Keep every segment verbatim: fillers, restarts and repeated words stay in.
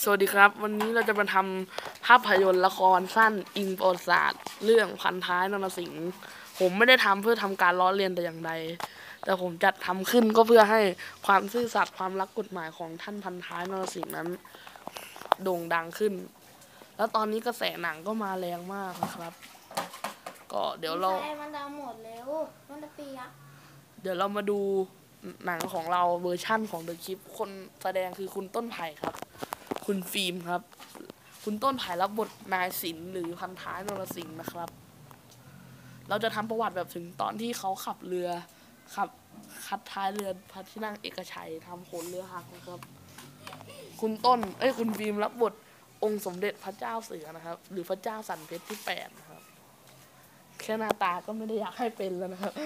สวัสดีครับวันนี้เราจะมาทำภาพยนตร์ละครสั้นอิงประวัติศาสตร์เรื่องพันท้ายนรสิงห์ผมไม่ได้ทำเพื่อทำการล้อเลียนแต่อย่างใดแต่ผมจัดทำขึ้นก็เพื่อให้ความซื่อสัตย์ความรักกฎหมายของท่านพันท้ายนรสิงห์นั้นโด่งดังขึ้นแล้วตอนนี้กระแสหนังก็มาแรงมากนะครับก็เดี๋ยวเรามันดำหมดแล้วมันจะเปียกเดี๋ยวเรามาดูหนังของเราเวอร์ชั่นของเดอะคลิปคนแสดงคือคุณต้นไผ่ครับคุณฟิล์มครับคุณต้นไผ่รับบทนายศิลป์หรือพันท้ายนรสิงห์นะครับเราจะทำประวัติแบบถึงตอนที่เขาขับเรือขับคัดท้ายเรือพระที่นั่งเอกชัยทำโขนเรือหักนะครับคุณต้นเอ้ยคุณฟิล์มรับบทองค์สมเด็จพระเจ้าเสือนะครับหรือพระเจ้าสันเพชรที่แปดนะครับแค่หน้าตาก็ไม่ได้อยากให้เป็นแล้วนะครับ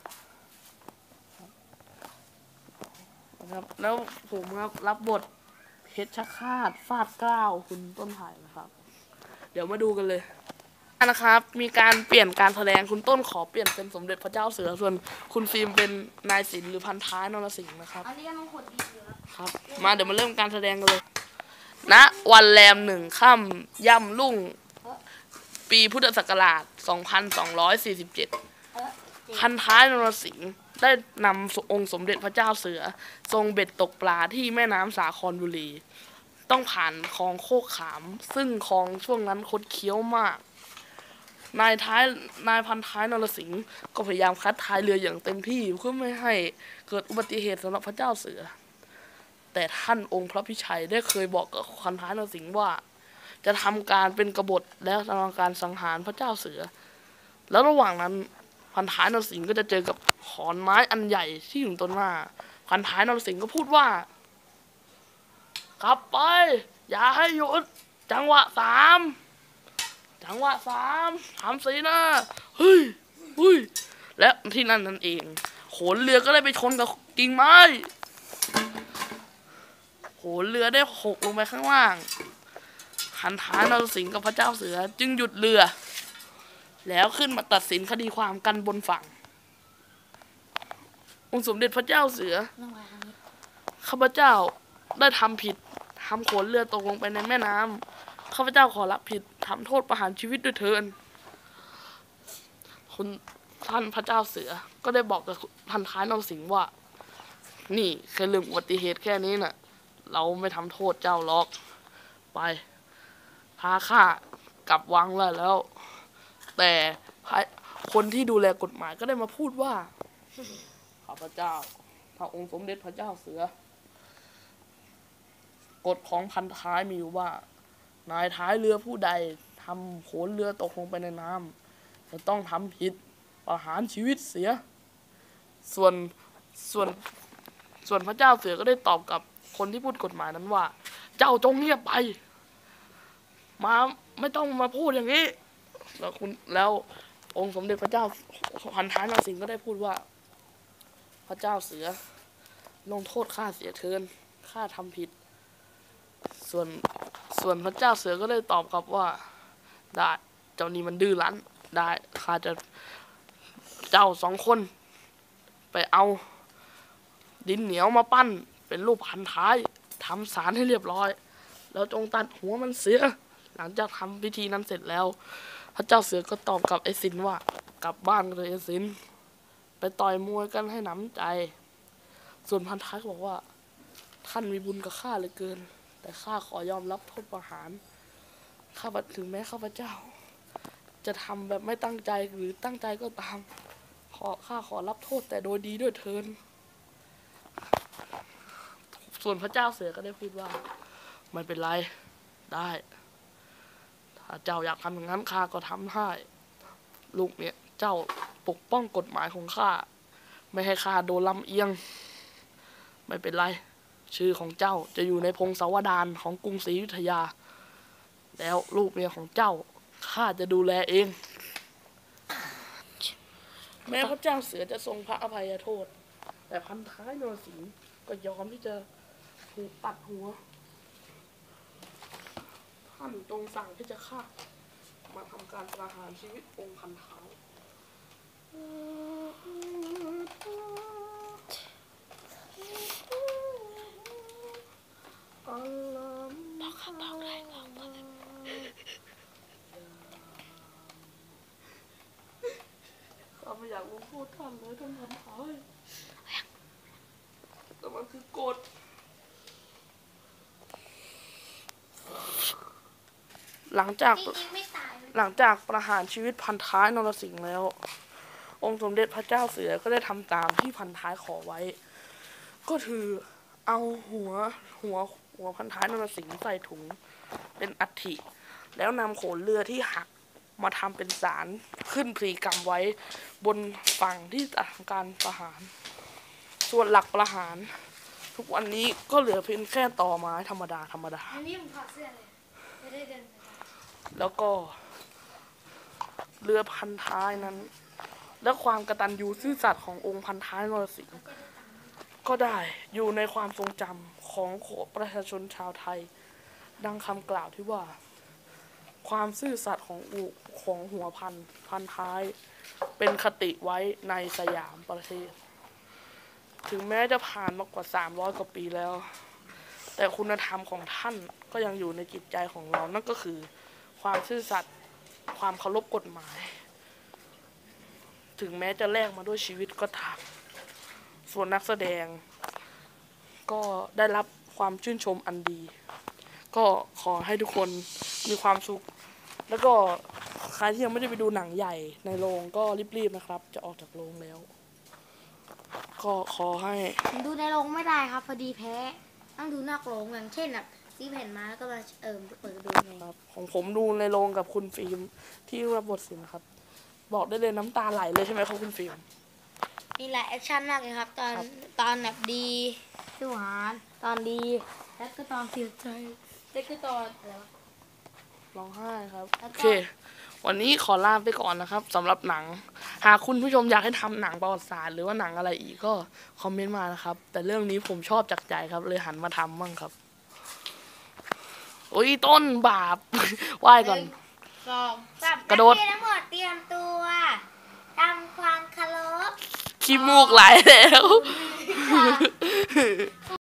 นะครับแล้วผมครับรับบทเพชรฆาตฟาดเกล้าคุณต้นไผ่นะครับเดี๋ยวมาดูกันเลยนะครับมีการเปลี่ยนการแสดงคุณต้นขอเปลี่ยนเป็นสมเด็จพระเจ้าเสือส่วนคุณฟิล์มเป็นนายศิลป์หรือพันท้ายนรสิงห์นะครับอันนี้ก็ต้องขดดีเลยครับมาเดี๋ยวมาเริ่มการแสดงกันเลยณวันแรมหนึ่งค่ำย่ำรุ่งปีพุทธศักราชสองพันสองร้อยสี่สิบเจ็ดพันท้ายนรสิงห์ได้นำองค์สมเด็จพระเจ้าเสือทรงเบ็ดตกปลาที่แม่น้ำสาครบุรีต้องผ่านคลองโคกขามซึ่งคลองช่วงนั้นคดเคี้ยวมากนายท้ายนายพันท้ายนรสิงห์ก็พยายามคัดท้ายเรืออย่างเต็มที่เพื่อไม่ให้เกิดอุบัติเหตุสำหรับพระเจ้าเสือแต่ท่านองค์พระพิชัยได้เคยบอกกับพันท้ายนรสิงห์ว่าจะทำการเป็นกบฏและทำการสังหารพระเจ้าเสือแล้วระหว่างนั้นพันท้ายนรสิงห์ก็จะเจอกับขอนไม้อันใหญ่ที่อยู่ต้นหน้าพันท้ายนรสิงห์ก็พูดว่ากลับไปอย่าให้หยุดจังหวะสามจังหวะสามสามสี่นะเฮ้ยเฮ้ยและที่นั่นนั่นเองโขนเรือก็ได้ไปชนกับกิ่งไม้โขนเรือได้หกลงไปข้างล่างพันท้ายนรสิงห์กับพระเจ้าเสือจึงหยุดเรือแล้วขึ้นมาตัดสินคดีความกันบนฝั่งองค์สมเด็จพระเจ้าเสือข้าพเจ้าได้ทำผิดทำโขนเรือตกลงไปในแม่น้ำข้าพเจ้าขอรับผิดทำโทษประหารชีวิตด้วยเถิดคุณท่านพระเจ้าเสือก็ได้บอกกับพันท้ายนรสิงห์ว่านี่แค่เรื่องอุบัติเหตุแค่นี้น่ะเราไม่ทำโทษเจ้าหรอกไปพาข้ากลับวังแล้วแล้วแต่คนที่ดูแลกฎหมายก็ได้มาพูดว่าข้าพเจ้าพระองค์สมเด็จพระเจ้าเสือกฎของพันท้ายมีอยู่ว่านายท้ายเรือผู้ใดทำโขนเรือตกลงไปในน้ำจะต้องทำผิดประหารชีวิตเสียส่วนส่วนส่วนพระเจ้าเสือก็ได้ตอบกับคนที่พูดกฎหมายนั้นว่าเจ้าจงเงียบไปมาไม่ต้องมาพูดอย่างนี้แล้วคุณแล้วองค์สมเด็จพระเจ้าพันท้ายนรสิงห์ก็ได้พูดว่าพระเจ้าเสือลงโทษข้าเสียเถินข้าทำผิดส่วนส่วนพระเจ้าเสือก็ได้ตอบกลับว่าได้เจ้านี่มันดื้อรั้นได้ข้าจะเจ้าสองคนไปเอาดินเหนียวมาปั้นเป็นรูปพันท้ายทำสารให้เรียบร้อยแล้วจงตัดหัวมันเสียหลังจากทำพิธีนั้นเสร็จแล้วพระเจ้าเสือก็ตอบกับไอ้สินว่ากลับบ้านเลยไอ้สินไปต่อยมวยกันให้หนำใจส่วนพันท้ายบอกว่าท่านมีบุญกับข้าเหลือเกินแต่ข้าขอยอมรับโทษประหารข้าถึงแม้ข้าพเจ้าจะทำแบบไม่ตั้งใจหรือตั้งใจก็ตามขอข้าขอรับโทษแต่โดยดีด้วยเถิดส่วนพระเจ้าเสือก็ได้พูดว่าไม่เป็นไรได้ถ้าเจ้าอยากทำอย่างนั้นข้าก็ทำให้ลูกเนี่ยเจ้าปกป้องกฎหมายของข้าไม่ให้ข้าโดนลำเอียงไม่เป็นไรชื่อของเจ้าจะอยู่ในพงศาวดารของกรุงศรีอยุธยาแล้วลูกเมียของเจ้าข้าจะดูแลเองแม้พระเจ้าเสือจะทรงพระอภัยโทษแต่พันท้ายนรสิงห์ก็ยอมที่จะถูกตัดหัวท่านทรงสั่งที่จะฆ่ามาทำการประหารชีวิตองค์พันท้ายพบอกเลยบอกบอกข้าไม่อยากลงโทษท่านเลยท่านทำท้ายแต่มันคือกฎหลังจากจริงๆไม่ตายเลยหลังจากประหารชีวิตพันท้ายนรสิงห์แล้ว องค์สมเด็จพระเจ้าเสือก็ได้ทำตามที่พันท้ายขอไว้ ก็คือเอาหัวหัวหัวพันท้ายนรสิงห์ใส่ถุงเป็นอัฐิแล้วนำโขนเรือที่หักมาทำเป็นสารขึ้นพลีกรรมไว้บนฝั่งที่ทำการประหาร ส่วนหลักประหาร ทุกวันนี้ก็เหลือเพียงแค่ตอไม้ธรรมดาธรรมดาอันนี้ผมถอดเสื้อเลยไม่ได้เดินไปแล้วก็เรือพันท้ายนั้น และความกตัญญูซื่อสัตย์ขององค์พันท้ายนรสิงห์ก็ได้อยู่ในความทรงจำของประชาชนชาวไทย ดังคำกล่าวที่ว่า ความซื่อสัตย์ของอุของหัวพันพันท้าย เป็นคติไว้ในสยามประเทศ ถึงแม้จะผ่านมากกว่าสามร้อยกว่าปีแล้ว แต่คุณธรรมของท่านก็ยังอยู่ในจิตใจของเรา นั่นก็คือความซื่อสัตย์ความเคารพกฎหมาย ถึงแม้จะแลกมาด้วยชีวิตก็ตาม ส่วนนักแสดงก็ได้รับความชื่นชมอันดี ก็ขอให้ทุกคนมีความสุข แล้วก็ใครที่ยังไม่ได้ไปดูหนังใหญ่ในโรงก็รีบๆนะครับ จะออกจากโรงแล้ว ก็ขอให้ผมดูในโรงไม่ได้ครับพอดีแพ้ต้องดูนอกโรงอย่างเช่นแบบซีแผ่นมาแล้วก็มาเอิมเปิดดูไงครับของผมดูในโรงกับคุณฟิล์มที่รับบทสินครับ บอกได้เลยน้ำตาไหลเลยใช่ไหมครับคุณฟิล์มมีหลายแอคชั่นมากเลยครับ ตอนครับตอนแบบดีสู้หารตอนดี แล้วก็ตอนเสียใจแล้วก็ตอนอะไรวะร้องไห้ครับแล้วก็โอเค วันนี้ขอลาไปก่อนนะครับสำหรับหนัง หากคุณผู้ชมอยากให้ทำหนังประวัติศาสตร์หรือว่าหนังอะไรอีกก็คอมเมนต์มานะครับ แต่เรื่องนี้ผมชอบจากใจครับ เลยหันมาทำบ้างครับโอ้ยต้นบาป ไหว้ก่อนหนึ่งสองสามกระโดดนัเยนทั้งหมดเตรียมตัวทำความเคารพขี้มูกไหลแล้วค่ะ